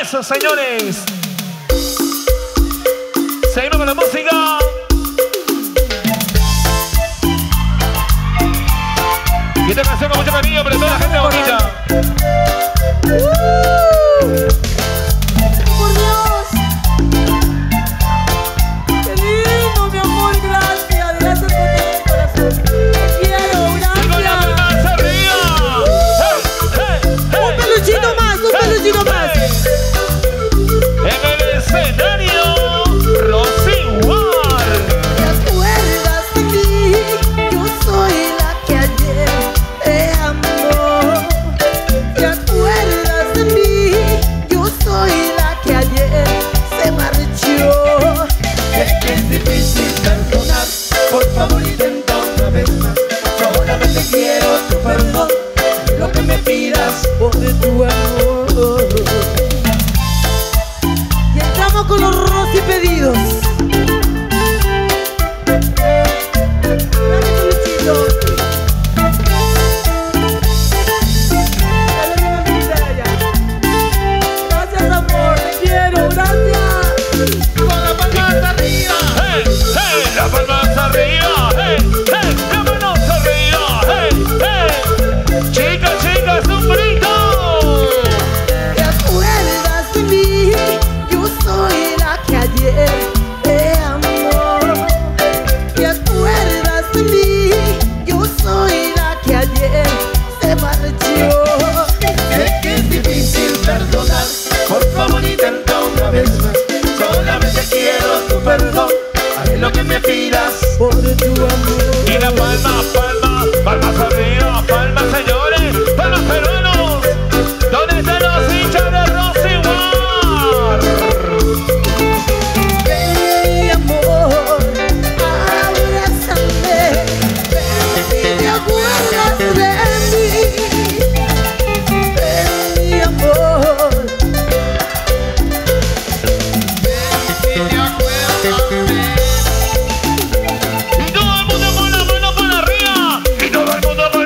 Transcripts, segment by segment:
Eso, señores. Seguimos con la música. Y esta canción con mucho cariño para toda la gente bonita. Por Dios. Qué lindo, mi amor. Gracias. Gracias por todo mi corazón. Te quiero. Gracias. Un peluchito más. Un peluchito más. En el escenario, Rosy War. ¿Te acuerdas de mí? Yo soy la que ayer te amó. ¿Te acuerdas de mí? Yo soy la que ayer se marchó. Sé que es difícil perdonar, por favor intenta una vez más. Solamente quiero tu perdón, lo que me pidas por tu amor. Y entramos con los Rosy pedidos. Dame peluchito. Dale, mi mamita, allá. Gracias, amor. Te quiero. Gracias. Con la palma hasta arriba. Hey, hey, la palma hasta arriba. Hey, hey, la palma hasta arriba. Hey, hey. Chicas, chicas, un grito. ¿Te acuerdas de mí? Yo soy la que ayer te amó. ¿Te acuerdas de mí? Yo soy la que ayer se marchó. Sé que es difícil perdonar, por favor intenta una vez más. Solamente quiero tu perdón, haré lo que me pidas Por tu amor. Y la palma, palma, palmas arriba, palmas, señores, palmas peruanos. ¿Dónde están los hinchas de Rosy War? Ven, mi amor, abrázame. Ven, si te acuerdas de mí. Ven, mi amor. Y todo el mundo con la mano por arriba. Y todo el mundo con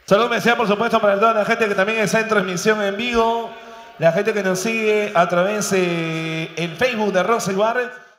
Saludos especial, por supuesto, para toda la gente que también está en transmisión en vivo, la gente que nos sigue a través del Facebook de Rosy Bar.